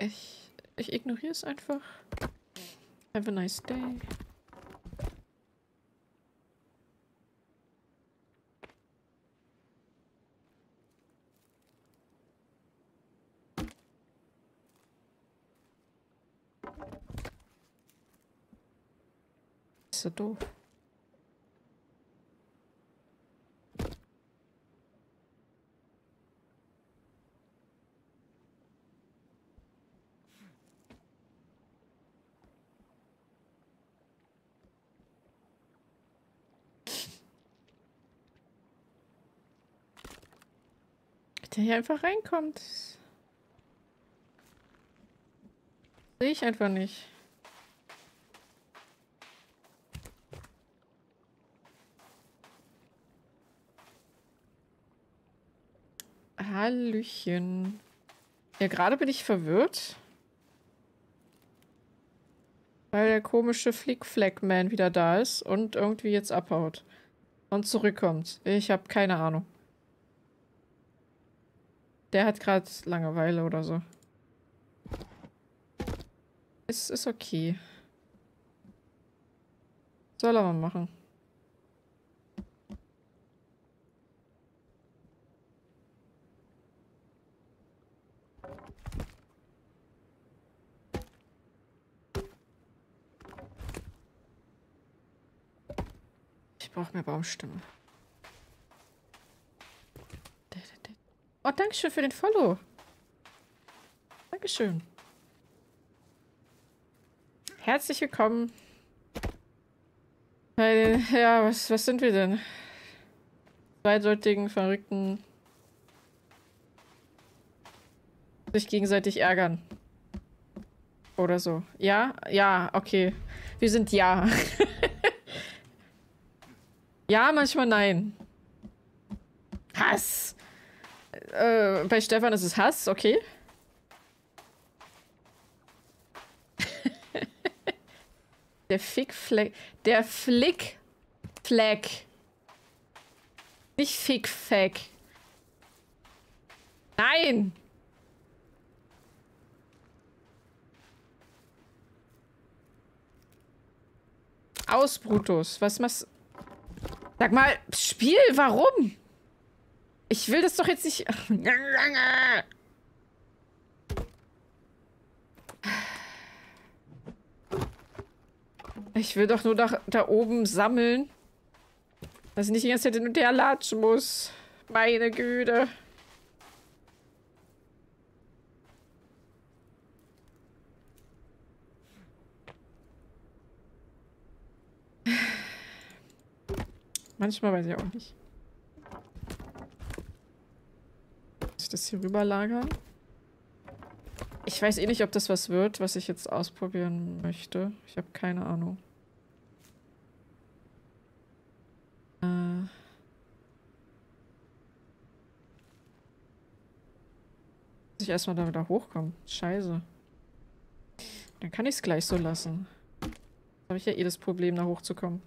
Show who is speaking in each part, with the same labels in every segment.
Speaker 1: Ich ignoriere es einfach. Have a nice day. Ist so doof. Der hier einfach reinkommt. Sehe ich einfach nicht. Hallöchen. Ja, gerade bin ich verwirrt. Weil der komische Flick-Flack-Man wieder da ist und irgendwie jetzt abhaut. Und zurückkommt. Ich habe keine Ahnung. Der hat gerade Langeweile oder so. Ist okay. Soll er mal machen. Ich brauche mehr Baumstämme. Oh, dankeschön für den Follow. Dankeschön. Herzlich willkommen. Bei den, ja, was sind wir denn? Zweideutigen, verrückten. Sich gegenseitig ärgern. Oder so. Ja? Ja, okay. Wir sind ja. Ja, manchmal nein. Hass. Bei Stefan ist es Hass, okay. Der Fick-Fleck. Der Flick-Fleck. Nicht Fick-Fack. Nein! Aus, Brutus. Was machst... Sag mal, Spiel, warum? Ich will das doch jetzt nicht... Ich will doch nur da oben sammeln. Dass ich nicht die ganze Zeit hin und her latschen muss. Meine Güte. Manchmal weiß ich auch nicht. Muss ich das hier rüberlagern? Ich weiß eh nicht, ob das was wird, was ich jetzt ausprobieren möchte. Ich habe keine Ahnung. Muss ich erstmal da wieder hochkommen. Scheiße. Dann kann ich es gleich so lassen. Habe ich ja eh das Problem, da hochzukommen.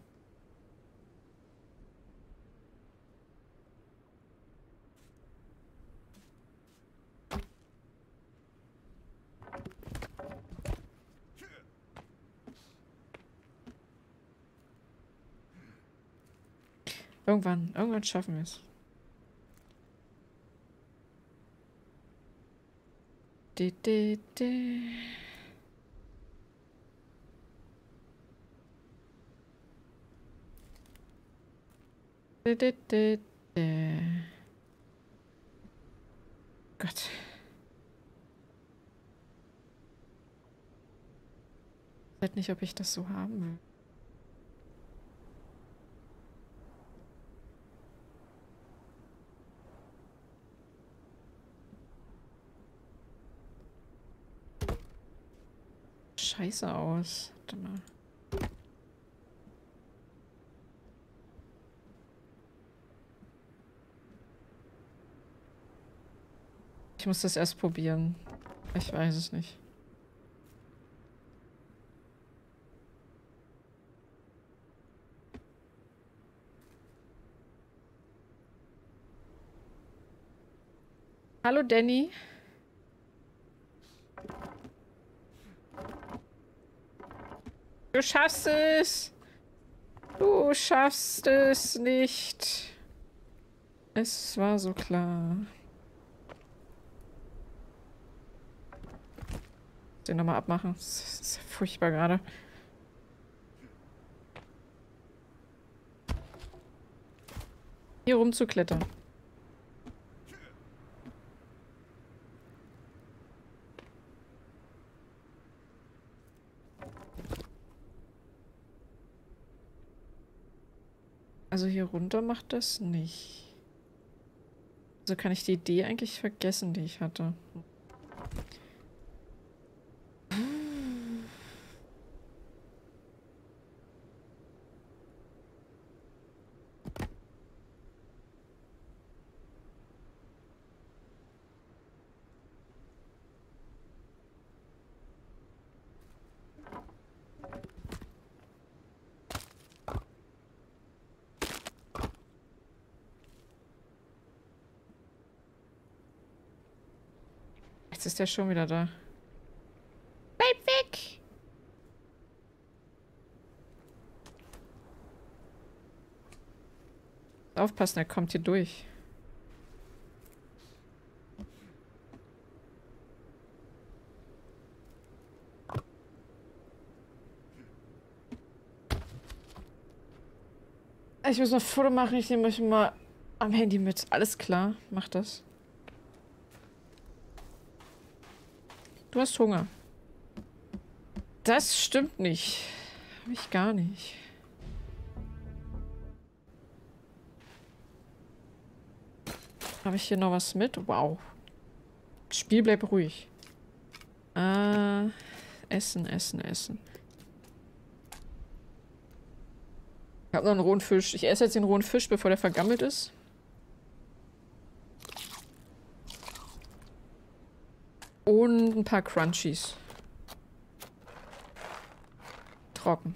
Speaker 1: Irgendwann schaffen wir es. Gott. Ich weiß nicht, ob ich das so haben will. Scheiße aus. Warte mal. Ich muss das erst probieren. Ich weiß es nicht. Hallo Danny. Du schaffst es! Du schaffst es nicht. Es war so klar. Den nochmal abmachen. Das ist furchtbar gerade. Hier rumzuklettern. Also hier runter macht das nicht. Also kann ich die Idee eigentlich vergessen, die ich hatte. Jetzt ist der schon wieder da. Bleib weg! Aufpassen, er kommt hier durch. Ich muss noch ein Foto machen, ich nehme euch mal am Handy mit. Alles klar, mach das. Du hast Hunger. Das stimmt nicht. Hab ich gar nicht. Habe ich hier noch was mit? Wow. Spiel bleibt ruhig. Essen, essen, essen. Ich habe noch einen rohen Fisch. Ich esse jetzt den rohen Fisch, bevor der vergammelt ist. Und ein paar Crunchies. Trocken.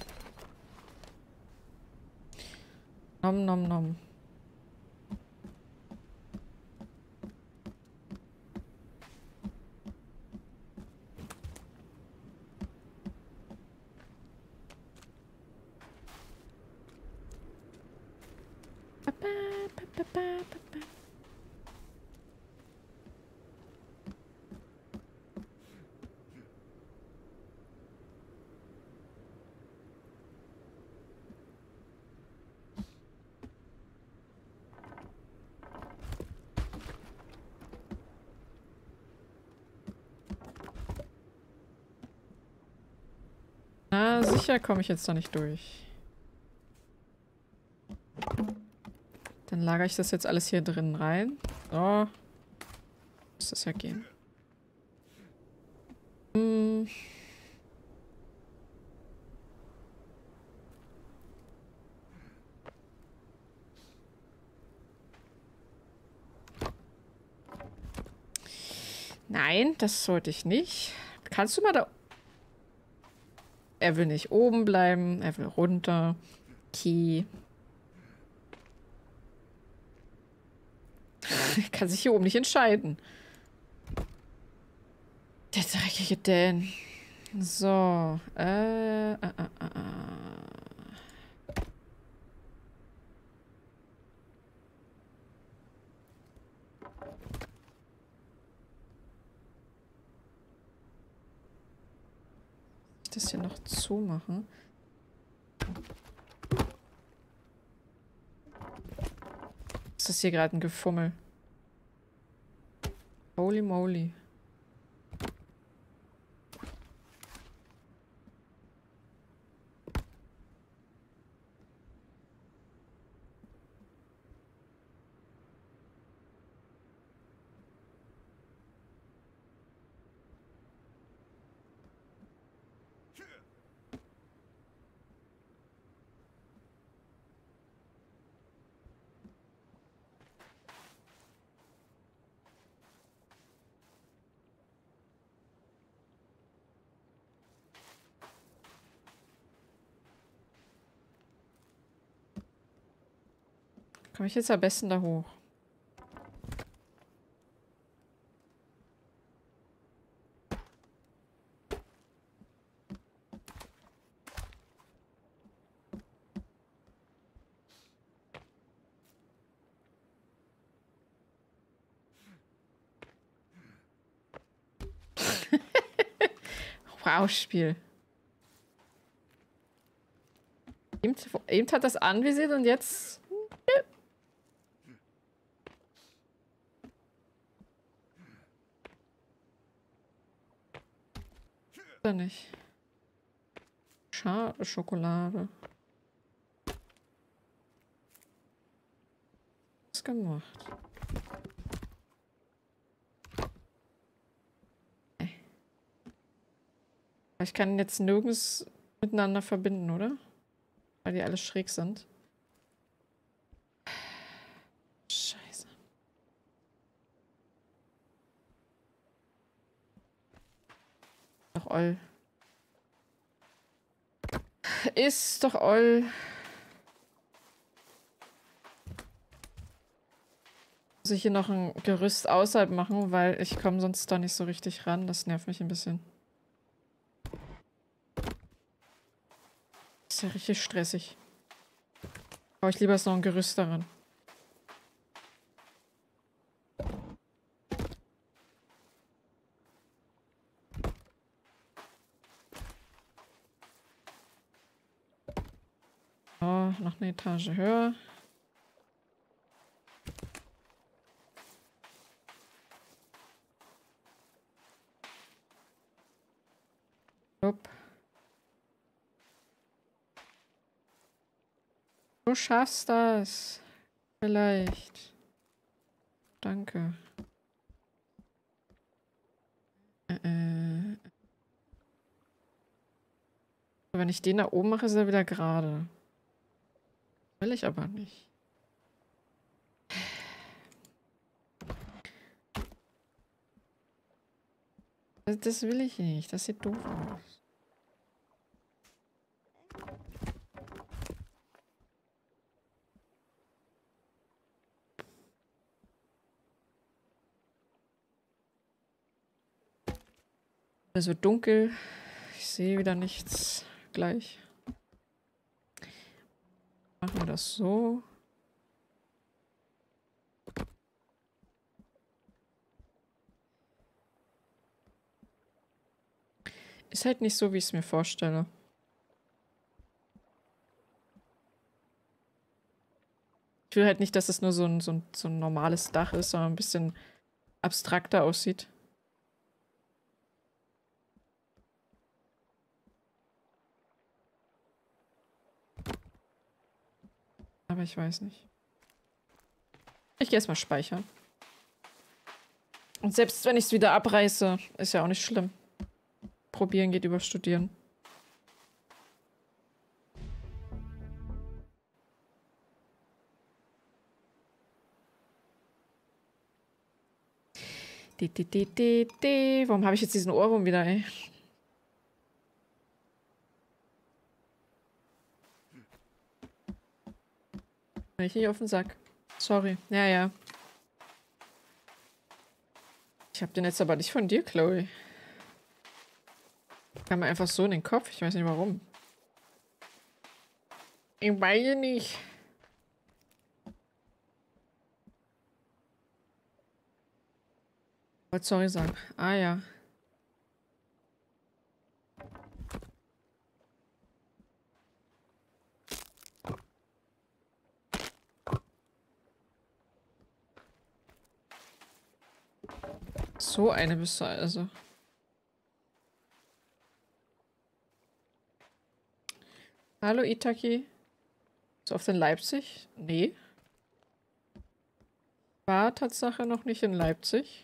Speaker 1: Nom nom nom. Na, sicher komme ich jetzt da nicht durch. Dann lagere ich das jetzt alles hier drin rein. So. Muss das ja gehen. Hm. Nein, das sollte ich nicht. Kannst du mal da... Er will nicht oben bleiben, er will runter. Okay. Er kann sich hier oben nicht entscheiden. Der dreckige Dan. So. Das hier noch zumachen. Ist das hier gerade ein Gefummel? Holy moly. Komme ich jetzt am besten da hoch? Wow, Spiel. Eben hat das anvisiert und jetzt... Oder nicht? Schade, Schokolade. Was gemacht? Ich kann jetzt nirgends miteinander verbinden, oder? Weil die alle schräg sind. Scheiße. Doch oll. Ist doch oll. Muss ich hier noch ein Gerüst außerhalb machen, weil ich komme sonst da nicht so richtig ran. Das nervt mich ein bisschen. Ist ja richtig stressig. Brauche ich lieber noch ein Gerüst daran. Oh, noch eine Etage höher. Upp. Du schaffst das. Vielleicht. Danke. Wenn ich den da oben mache, ist er wieder gerade. Will ich aber nicht. Das will ich nicht. Das sieht doof aus. Es wird dunkel. Ich sehe wieder nichts gleich. Machen wir das so. Ist halt nicht so, wie ich es mir vorstelle. Ich will halt nicht, dass es nur so ein normales Dach ist, sondern ein bisschen abstrakter aussieht. Aber ich weiß nicht. Ich gehe erstmal speichern. Und selbst wenn ich es wieder abreiße, ist ja auch nicht schlimm. Probieren geht über Studieren. Warum habe ich jetzt diesen Ohrwurm wieder, ey? Richtig auf den Sack. Sorry. Ja, ja. Ich habe den jetzt aber nicht von dir, Chloe. Kam mir einfach so in den Kopf. Ich weiß nicht warum. Ich weiß nicht. Wollte sorry sagen. Ah ja. So eine bist du also. Hallo Itaki. So oft in Leipzig? Nee. War Tatsache noch nicht in Leipzig.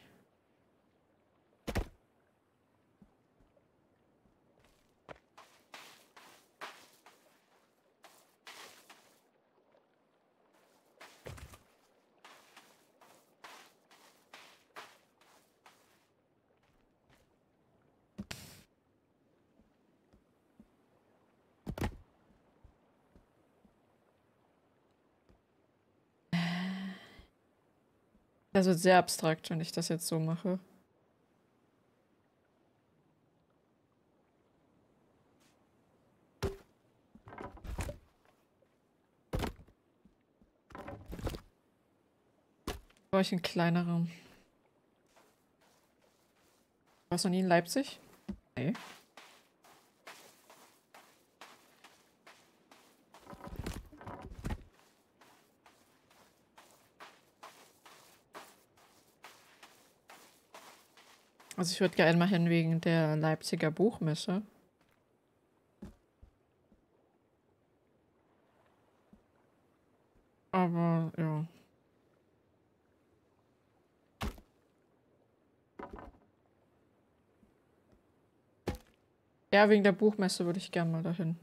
Speaker 1: Das wird sehr abstrakt, wenn ich das jetzt so mache. War ich in kleineren. Warst du noch nie in Leipzig? Nee. Also ich würde gerne mal hin wegen der Leipziger Buchmesse. Aber ja. Ja, wegen der Buchmesse würde ich gerne mal dahin.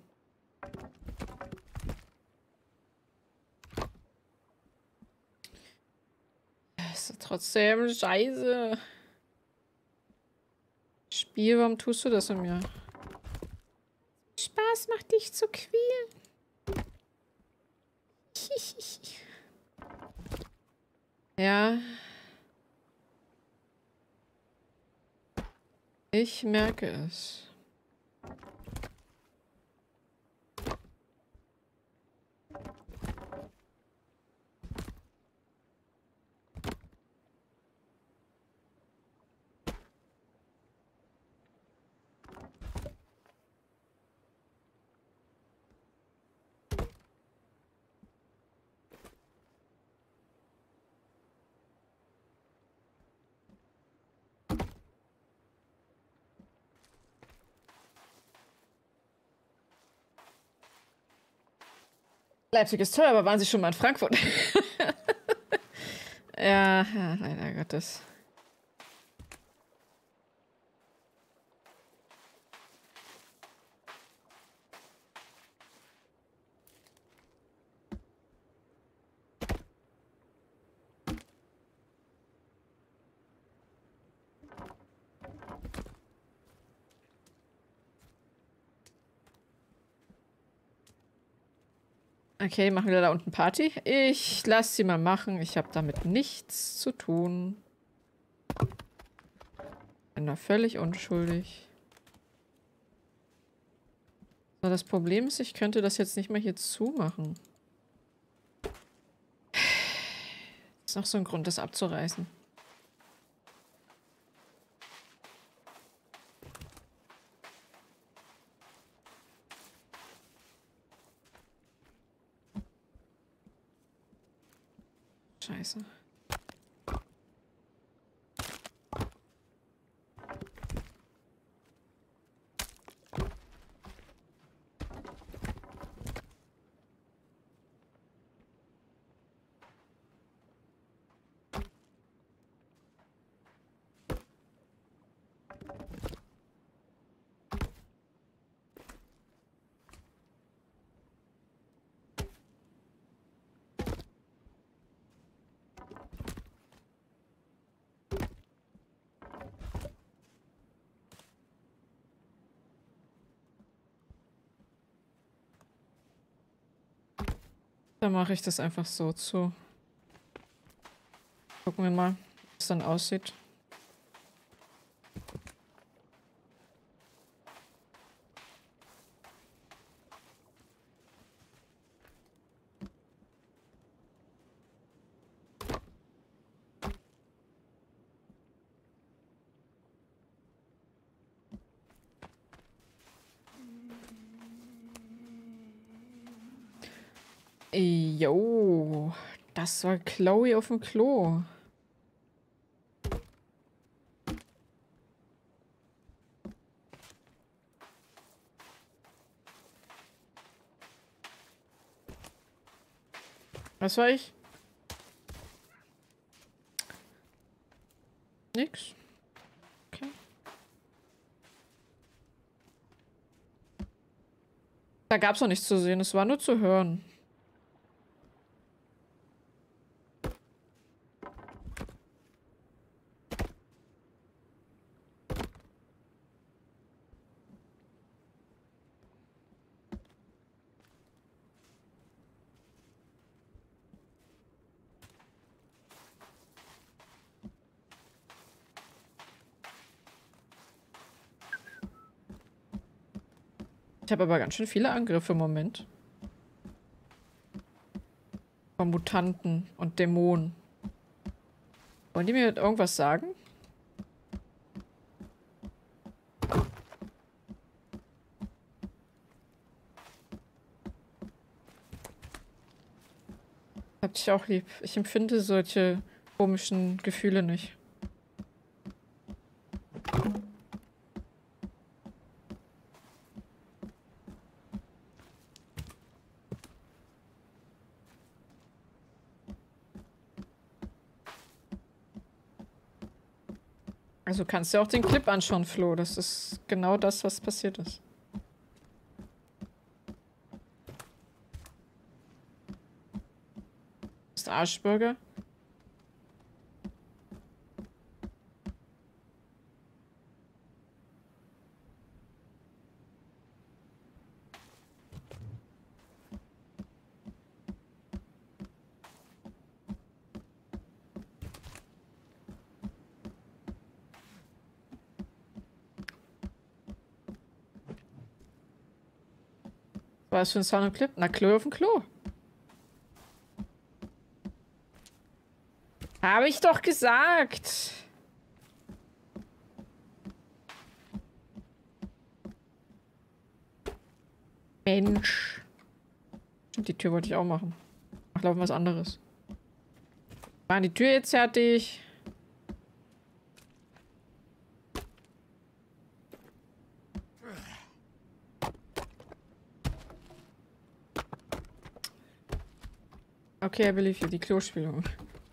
Speaker 1: Das ist trotzdem scheiße. Spiel, warum tust du das in mir? Spaß macht dich zu quälen. Ja. Ich merke es. Leipzig ist teuer, aber waren Sie schon mal in Frankfurt? Ja, ja, leider Gottes. Okay, machen wir da unten Party? Ich lasse sie mal machen. Ich habe damit nichts zu tun. Bin da völlig unschuldig. So, das Problem ist, ich könnte das jetzt nicht mal hier zumachen. Ist noch so ein Grund, das abzureißen. Scheiße. Dann mache ich das einfach so zu. Gucken wir mal, wie es dann aussieht. Jo, das war Chloe auf dem Klo. Was war ich? Nix. Okay. Da gab's noch nichts zu sehen, es war nur zu hören. Ich habe aber ganz schön viele Angriffe im Moment. Von Mutanten und Dämonen. Wollen die mir irgendwas sagen? Hab dich auch lieb. Ich empfinde solche komischen Gefühle nicht. Also kannst du auch den Clip anschauen, Flo. Das ist genau das, was passiert ist. Ist Arschburger? Was für ein Sound im Clip? Na, Klo auf dem Klo. Habe ich doch gesagt. Mensch. Stimmt, die Tür wollte ich auch machen. Ach, laufen was anderes. War die Tür jetzt fertig? Okay, I believe you. Die Klospülung.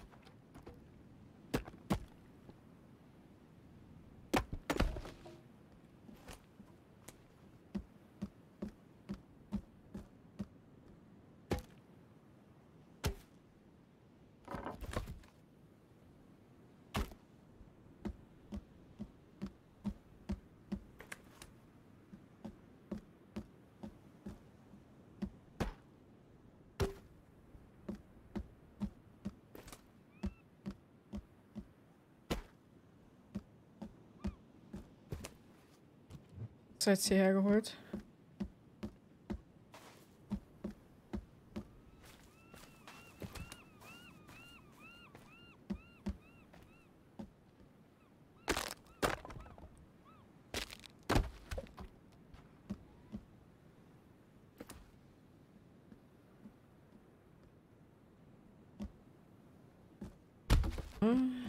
Speaker 1: Was hast du jetzt hierher geholt? Hm.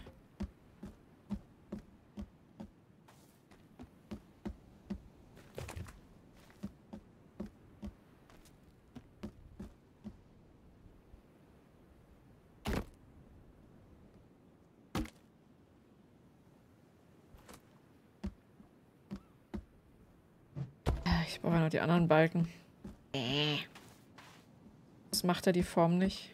Speaker 1: Ich brauche ja noch die anderen Balken. Das macht er die Form nicht.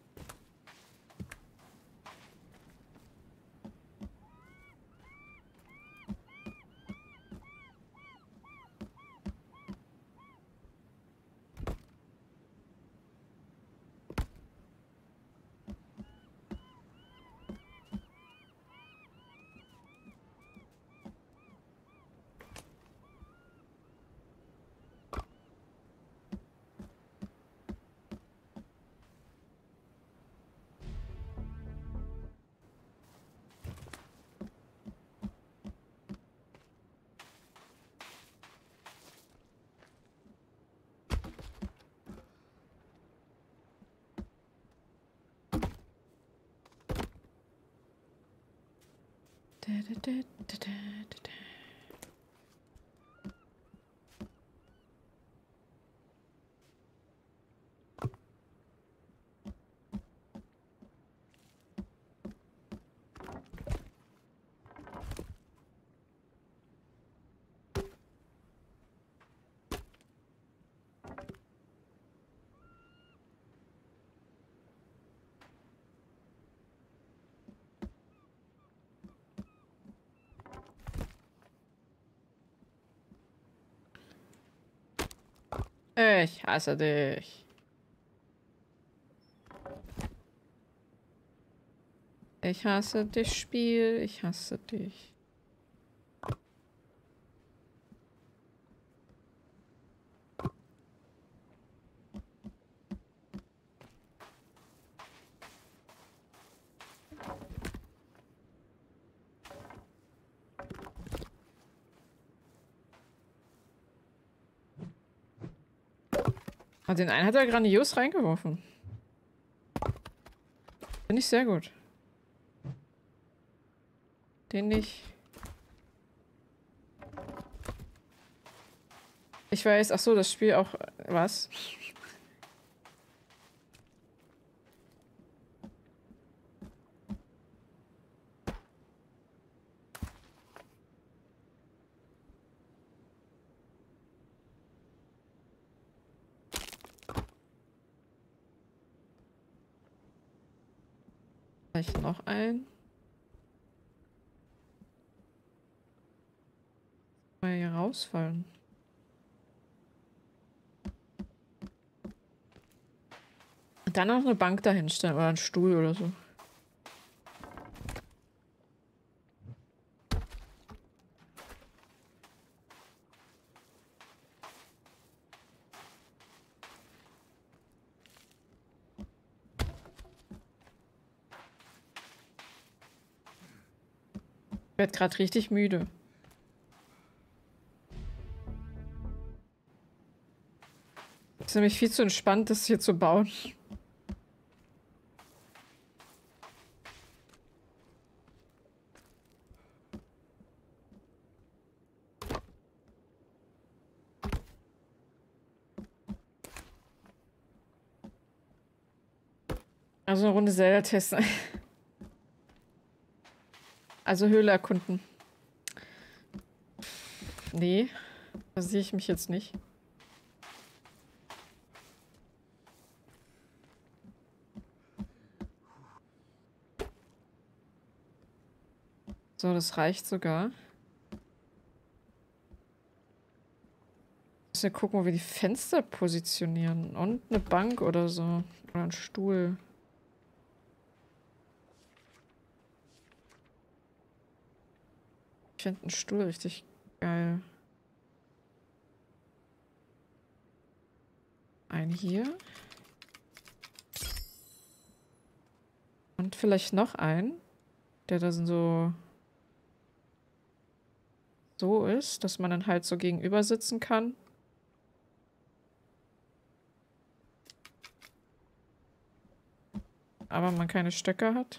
Speaker 1: Ich hasse dich. Ich hasse dich, Spiel. Ich hasse dich. Aber den einen hat er grandios reingeworfen. Finde ich sehr gut. Den nicht. Ich weiß, ach so, das Spiel auch. Was? Vielleicht noch ein. Mal hier rausfallen. Und dann noch eine Bank dahinstellen oder einen Stuhl oder so. Ich werde gerade richtig müde. Es ist nämlich viel zu entspannt, das hier zu bauen. Also eine Runde Zelda testen. Also Höhle erkunden. Nee, da sehe ich mich jetzt nicht. So, das reicht sogar. Müssen wir gucken, wo wir die Fenster positionieren. Und eine Bank oder so. Oder ein Stuhl. Ich finde einen Stuhl richtig geil. Ein hier. Und vielleicht noch einen, der da so ist, dass man dann halt so gegenüber sitzen kann. Aber man keine Stöcke hat.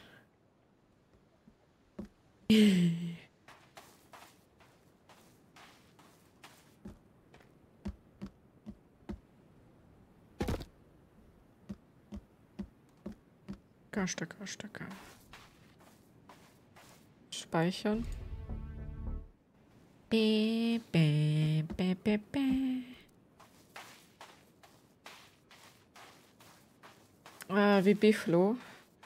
Speaker 1: Stöcker. Speichern. Bäh, bäh, bäh, bäh, bäh. Wie Biflo.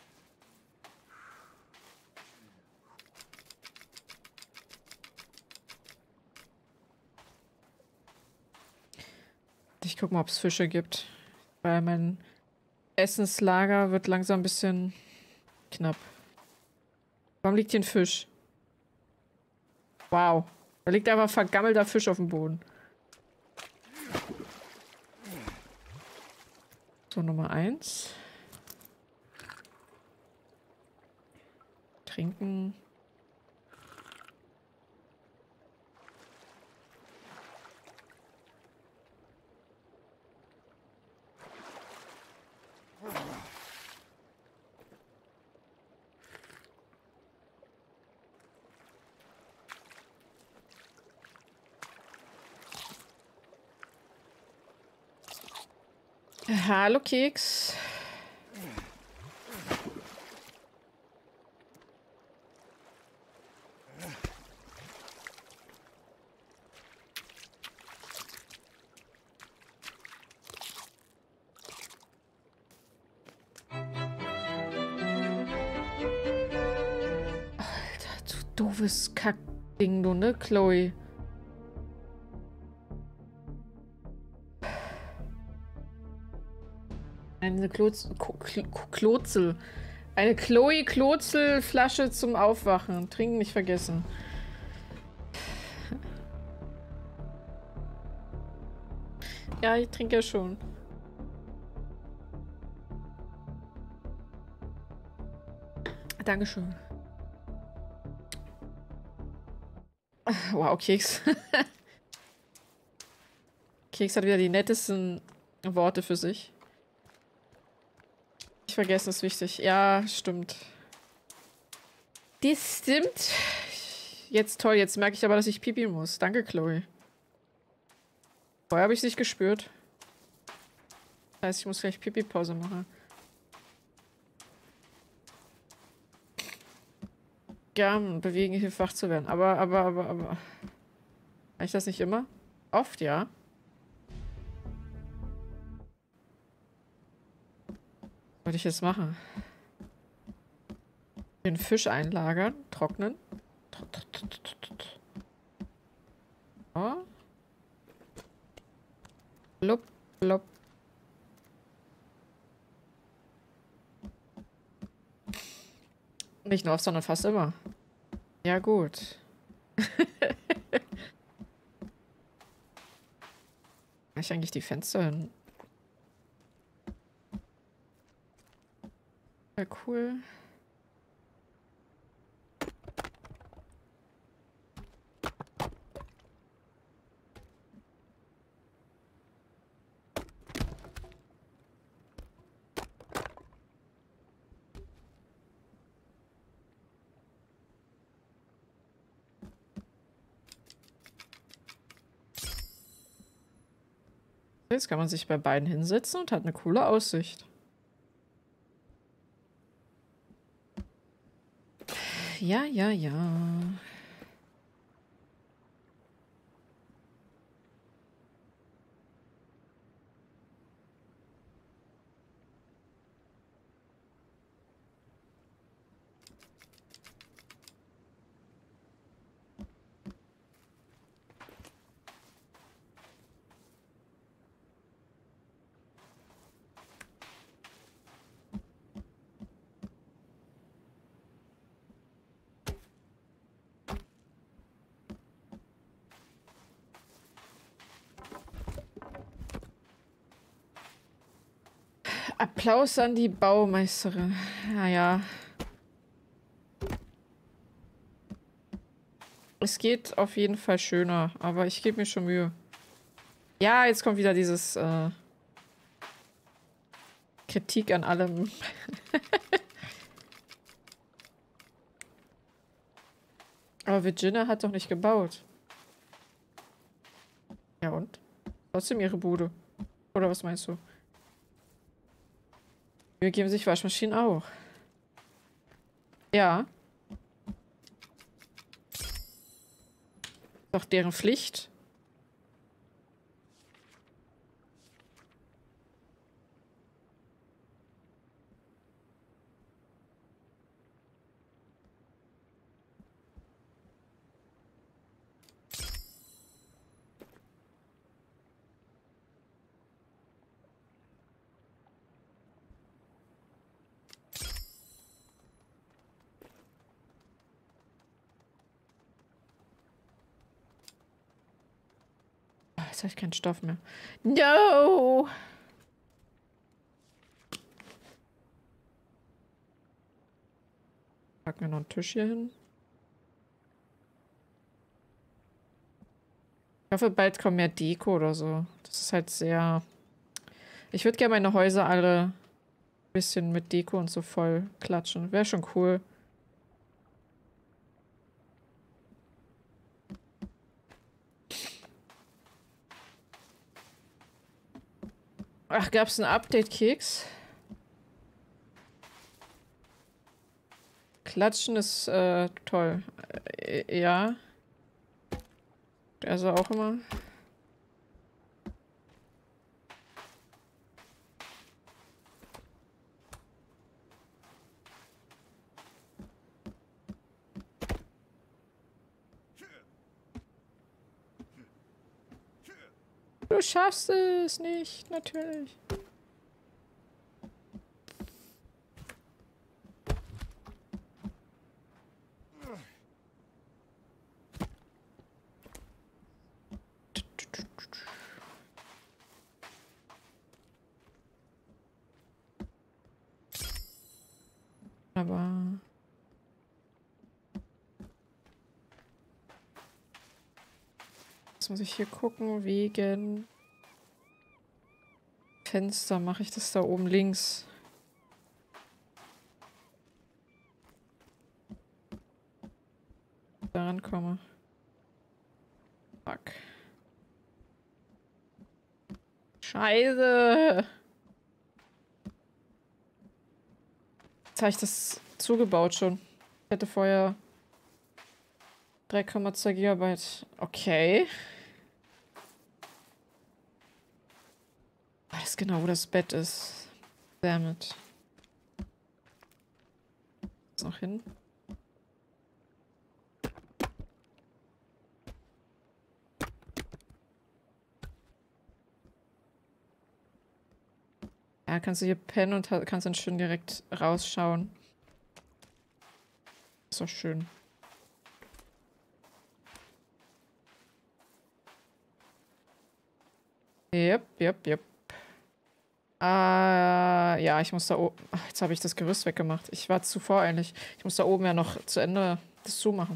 Speaker 1: Ich guck mal, ob es Fische gibt. Weil mein Essenslager wird langsam ein bisschen knapp. Warum liegt hier ein Fisch? Wow. Da liegt einfach vergammelter Fisch auf dem Boden. So, Nummer 1. Trinken. Hallo Keks. Alter, du doofes Kackding, du, ne, Chloe? Eine Klotzel. Eine Chloe-Klotzel-Flasche zum Aufwachen. Trinken nicht vergessen. Ja, ich trinke ja schon. Dankeschön. Wow, Keks. Keks hat wieder die nettesten Worte für sich. Nicht vergessen ist wichtig. Ja, stimmt. Das stimmt. Jetzt toll, jetzt merke ich aber, dass ich pipi muss. Danke, Chloe. Vorher habe ich es nicht gespürt. Das heißt, ich muss gleich Pipi-Pause machen. Gern bewegen, hilft wach zu werden. Aber. Habe ich das nicht immer? Oft, ja. Was würde ich jetzt machen? Den Fisch einlagern, trocknen. So. Blub, blub. Nicht nur oft, sondern fast immer. Ja, gut. Mach ich eigentlich die Fenster hin? Ja, cool. Jetzt kann man sich bei beiden hinsetzen und hat eine coole Aussicht. Ja, ja, ja. Applaus an die Baumeisterin. Naja. Es geht auf jeden Fall schöner, aber ich gebe mir schon Mühe. Ja, jetzt kommt wieder dieses Kritik an allem. Aber Virginia hat doch nicht gebaut. Ja und? Trotzdem ihre Bude. Oder was meinst du? Wir geben sich Waschmaschinen auch. Ja. Doch deren Pflicht. Jetzt habe ich keinen Stoff mehr. No! Packen wir noch einen Tisch hier hin. Ich hoffe, bald kommt mehr Deko oder so. Das ist halt sehr... Ich würde gerne meine Häuser alle ein bisschen mit Deko und so voll klatschen. Wäre schon cool. Ach, gab's einen Update-Keks? Klatschen ist toll. Ja. Also auch immer. Du schaffst es nicht, natürlich. Aber... Jetzt muss ich hier gucken, wegen... Fenster mache ich das da oben links. Da rankomme. Fuck. Scheiße! Jetzt habe ich das zugebaut schon. Ich hätte vorher 3,2 Gigabyte. Okay. Ich weiß genau, wo das Bett ist. Damit. Noch hin. Ja, kannst du hier pennen und kannst dann schön direkt rausschauen. Ist doch schön. Yep. Ja, ich muss da oben... Ach, jetzt habe ich das Gerüst weggemacht. Ich war zu voreilig. Ich muss da oben ja noch zu Ende das zumachen.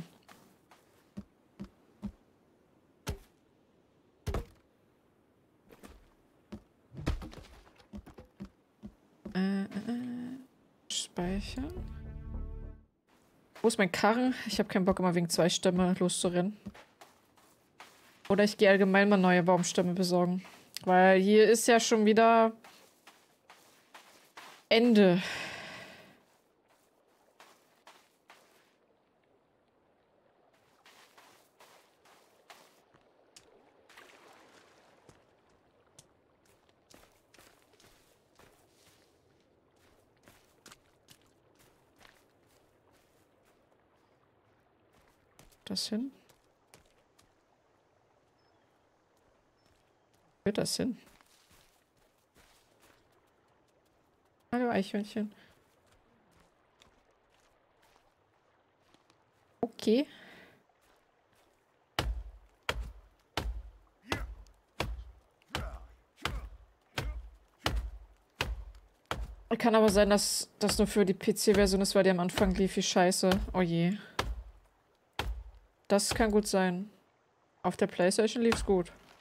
Speaker 1: Speichern. Wo ist mein Karren? Ich habe keinen Bock, immer wegen 2 Stämme loszurennen. Oder ich gehe allgemein mal neue Baumstämme besorgen. Weil hier ist ja schon wieder Ende. Das hin? Wird das hin? Hallo Eichhörnchen. Okay. Kann aber sein, dass das nur für die PC-Version ist, weil die am Anfang lief wie scheiße. Oh je. Das kann gut sein. Auf der PlayStation lief's gut.